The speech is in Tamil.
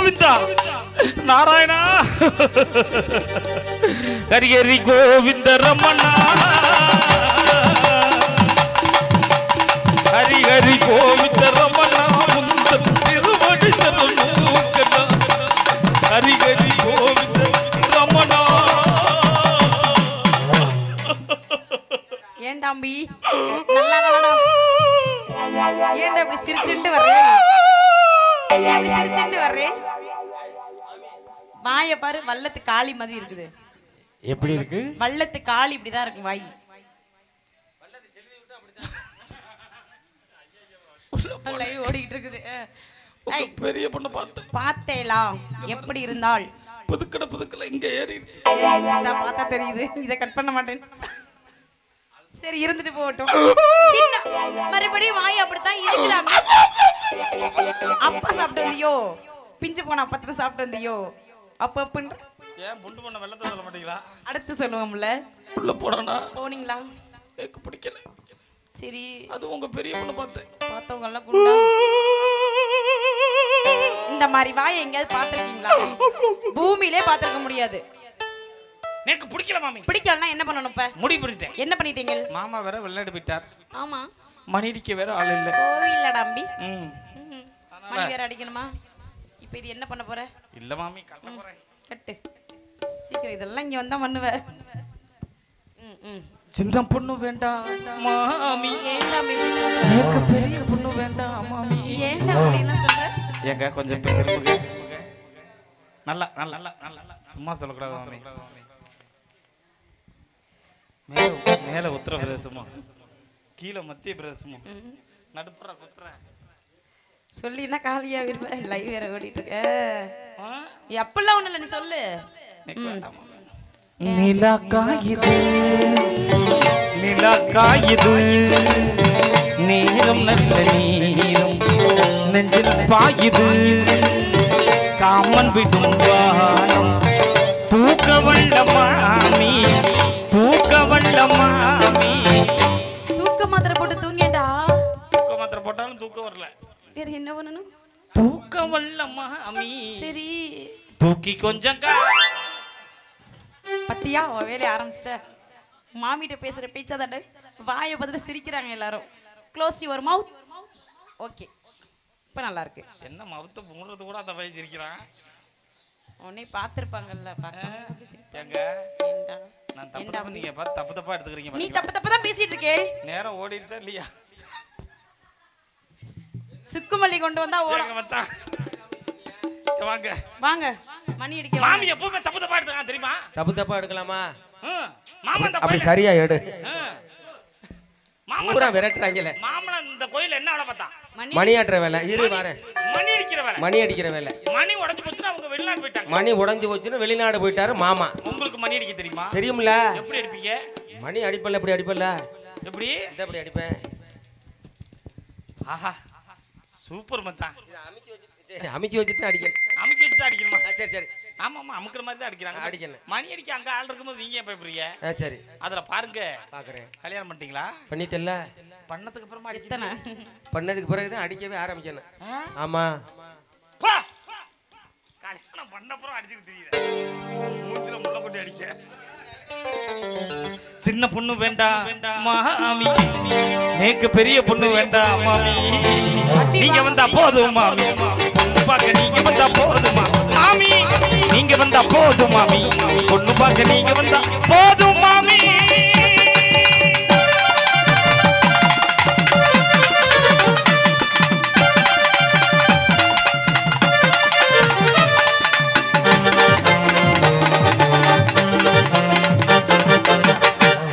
கோவிந்தா நாராயணா ஹரி ஹரி கோவிந்த ரமணா ஹரி ஹரி கோவிந்த ரமணா முந்தன் திருவடி சரணம் ஹரி ஹரி கோவிந்த ரமணா. ஏண்டாம்பி நல்லா ஏன்டா இப்படி சிரிச்சுட்டு வர்றேன்? அப்படி சிரிச்சுட்டு வர்றேன். வாய பாரு, வல்லத்து காளி மாதிரி இருக்குது. எப்படி இருக்கு? வல்லத்து காளி இப்படிதான் இருக்கு வாய். லைவ் ஓடிட்டு இருக்குது. பெரிய பொண்ணு பார்த்தேலா எப்படி இருந்தால் புதுக்கல இங்க ஏறிடுச்சு. பார்த்தா தெரியுது. இதை கட் பண்ண மாட்டேன். சரி இருந்துட்டு போகட்டும். மறுபடியும் வாய் அப்படித்தான் இருக்கிறாங்க. அப்பா சாப்பிட்டு வந்தியோ? பிஞ்சு போன அப்பத்துல சாப்பிட்டு வந்தியோ? அப்ப அப்பன்ற ஏன் புண்டு பண்ண வெள்ளத்தை சொல்ல மாட்டீங்களா? அடுத்து சொல்லுவோம்ல. உள்ள போறானா? போனீங்களா? எனக்கு பிடிக்கல. சரி அது உங்க பெரிய பொண்ணு பார்த்தவங்க எல்லாம் குண்டா. இந்த மாதிரி வாய் எங்கேயாவது பார்த்திருக்கீங்களா? பூமியிலே பார்த்திருக்க முடியாது. எனக்கு பிடிக்கல மாமி. பிடிக்கலன்னா என்ன பண்ணணும்? இப்ப முடிவு பண்ணிட்டேன். என்ன பண்ணிட்டீங்க? மாமா வேற விளையாட போயிட்டார். ஆமா, மணி அடிக்க வேற ஆள் இல்ல. கோவில்ல டம்பி மணி வேற அடிக்கணுமா? இப்போ இது என்ன பண்ண போற? இல்ல மாமி, கட்ட போறேன். கட்டு சீக்கிரம். இதெல்லாம் இங்க வந்தா பண்ணுவ. சின்ன பொண்ணு வேண்டாம் மாமி. ஏன்டா இப்படி சொல்ற? எனக்கு பெரிய பொண்ணு வேண்டாம் மாமி. ஏன்டா அப்படி எல்லாம் சொல்ற? ஏங்க கொஞ்சம் திரும்புங்க. நல்லா நல்லா நல்லா சும்மா சொல்லக்கூடாது மாமி. மேல உத்தர பிரதேசமோ கீழே மத்திய பிரதேசமோ நடுப்புற குத்துற சொல்லினா காலியா இருப்ப. லைவ் வேற ஓடிட்டு இருக்க. எப்பெல்லாம் ஒண்ணு இல்ல, நீ சொல்லு. நிலா காயுது நேரம் நல்ல நீரம் நெஞ்சில் பாயுது காமன் விடும் வானம் தூக்க வல்ல மாமி தூக்க மாத்திரை போட்டு தூங்கேண்டா. தூக்க மாத்திரை போட்டாலும் தூக்கம் வரல. வேற என்ன பண்ணணும்? தூக்க வல்ல மாமி. சரி தூக்கி கொஞ்சம் பத்தியா வேலையை ஆரம்பிச்சிட்ட. மாமிட்ட பேசுற பேச்சாதாட்ட வாயை பார்த்துட்டு சிரிக்கிறாங்க எல்லாரும். Close your mouth. ஓகே, இப்போ நல்லா இருக்கு. என்ன மவுத்தை மூடுறது கூட அந்த பையன் சிரிக்கிறான். உன்னை பார்த்துருப்பாங்கல்ல. ஏங்க நான் தப்பு நீங்க பார்த்து தப்பா எடுத்துக்கிறீங்க. நீ தப்பு தான் பேசிட்டு இருக்கே. நேரம் ஓடிடுச்சா இல்லையா? சுக்குமல்லி கொண்டு வந்தா ஓடுங்க மச்சான். வாங்க வாங்க மணி அடிக்க. மாமி எப்பவுமே தப்பா எடுத்துக்கலாம் தெரியுமா? தப்பா எடுக்கலாமா? மாமா அப்படி சரியா எடு. மாமா பூரா விரட்டுறாங்கல. மாமனா இந்த கோயில்ல என்ன வேலை பார்த்தா? மணி ஆட்டுற வேலை. இரு வரேன். மணி அடிக்கிற வேலை. மணி அடிக்கிற வேலை. மணி உடைஞ்சு போச்சுன்னா அவங்க வெளிநாடு போயிட்டாங்க. மணி உடைஞ்சு போச்சுன்னா வெளிநாடு போயிட்டாரு மாமா. உங்களுக்கு மணி அடிக்க தெரியுமா? தெரியும்ல. எப்படி அடிப்பீங்க? மணி அடிப்பல்ல. எப்படி அடிப்பல்ல? எப்படி? இத எப்படி அடிப்பேன்? ஆஹா சூப்பர் மச்சான். அமுக்கி வச்சிட்டு அடிக்கணும். அமுக்கி வச்சு அடிக்கணுமா? சரி சரி. ஆமா அமுக்குற மாதிரி தான் அடிக்கிறாங்க. அடிக்கணும். மணி அடிக்க அங்க ஆள் இருக்கும்போது நீங்க ஏன் பயப்படுறீங்க? சரி அதுல பாருங்க. பாக்குறேன். கல்யாணம் பண்ணிட்டீங்களா? பண்ணிட்டல்ல. பண்ணதுக்கு அப்புறமா அடித்தன. பண்ணதுக்கு பிறகு தான் அடிக்கவே ஆரம்பிக்கணும். ஆமா. கல்யாணம் பண்ண அப்புறம் அடிச்சிட்டு தெரியுது. மூஞ்சில முள்ள கொட்டி அடிக்க. சின்ன பொண்ணு வேண்டாம் மாமி. நேக்கு பெரிய பொண்ணு வேண்டாம் மாமி. நீங்க வந்தா போதும் மாமி. பாக்க நீங்க வந்தா போதும் மாமி. நீங்க வந்தா போதும் மாமி. பொண்ணு பாக்க நீங்க வந்தா போதும்.